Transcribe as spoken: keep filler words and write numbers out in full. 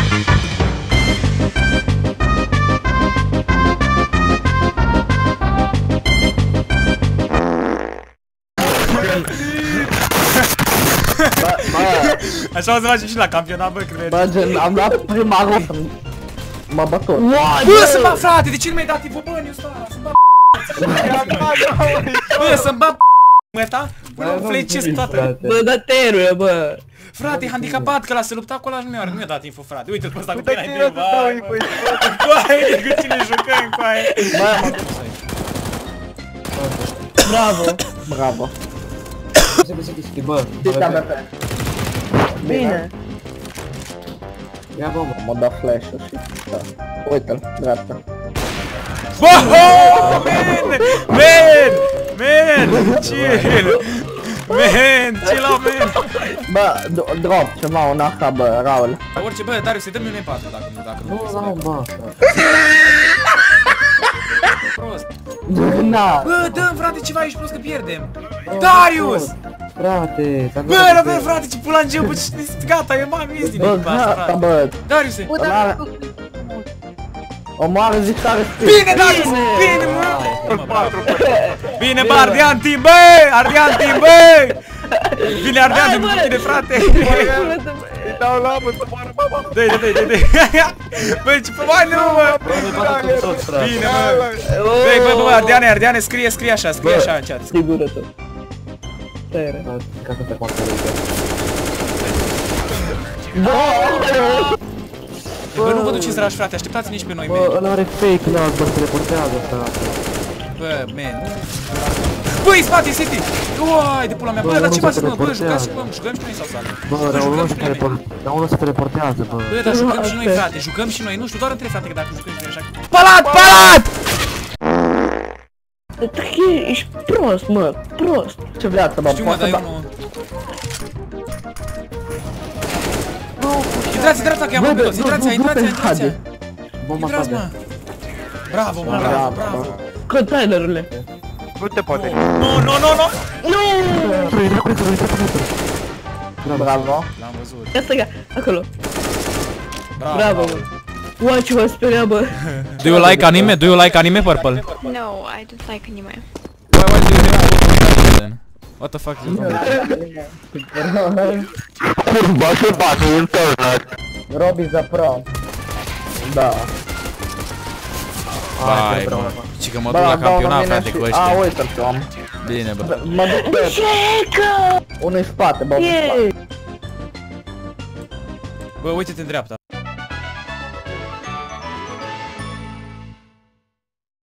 Așa o să facem și la campionat, bă, cred. Bă, gen, am luat prima rotă. Mă bă tot. Bă, să-mi bat, frate, de ce nu mi-ai dat infobanii ăsta? Să-mi bat bă, să-mi bat măta? Bă, flecesc toată. Bă, dă teruie, bă. Frate, e handicapat, că la se lupta acolo nu mi-a dat info, frate. Uite-l pe ăsta cu pena de vai. Coaie, cu cine jucăm, coaie. Bravo. Bravo. Se vede que esquiva. Bine. Ia bomba. Mă da flash-ul și... Da. Uite-l, dreapta. Wow, man! Man! Man! Chill! Man! Chill out, man! Bă, drop ceva, un A H, bă, Raul. Orice, bă, Darius, să-i dăm un M patru dacă nu, dacă nu. Nu, nu, bă. Prost. Na. Bă, dăm, frate, ceva aici, prost că pierdem. Darius! Frate, bă, la bă, frate, ce pula în geu, bă, gata, e mami, ies din echipa asta, frate. Bă, Dariuse! omoară zictare sprit. Bine, Darius! Bine, mă! Bine, bă, Ardean Team, bă! Ardean Team, bă! Vine Ardean după tine, frate! Dau la mă, să moară mama! Dă-i, dă-i, dă-i! Bă, ce pe bani, nu, mă! Bine, mă! Dă-i, bă, bă, Ardeane, Ardeane, scrie, scrie așa, scrie așa în chat. Sigură tot. Tere. Ca să te poată Bă, nu vă duceți rași, frate, așteptați-ne și pe noi, man. Bă, ăla are fake lag, bă, se teleportează, frate. Bă, man. Băi, spate, City! Uai, de pula mea, bă, dar ce faceți, mă? Bă, jucați, bă, jucăm și noi sau sală? Bă, dar unul se teleportează, dar unul se teleportează, bă. Bă, dar jucăm și noi, frate, jucăm și noi, nu știu, doar între frate, că dacă jucăm și noi așa... Palat, palat! Ești prost, mă, prost. Ce viață, bă, știu, mă, dar eu nu... Intrați, intrați, că i-am bă, toți, intrați, intrați, intrați! Intrați, mă! Bravo, mă, bravo, bravo! Containerule! Nu te poate! Nu, nu, nu, nu! Nu! Bravo! L-am văzut! Ia stăga, acolo! Bravo! Bravo, bă! Uai, ce mă speria, bă! Do you like anime? Do you like anime, Purple? No, I don't like anime. Why, why do you hate then? What the fuck is wrong? Curva se bate în internet! Robi za pro. Da. Vai, mă. Și că mă duc la campionat, frate, cu ăștia. A, uite-l pe om. Bine, bă. Mă duc pe... Unul-i spate, bă, unul-i spate. Bă, uite-te în dreapta.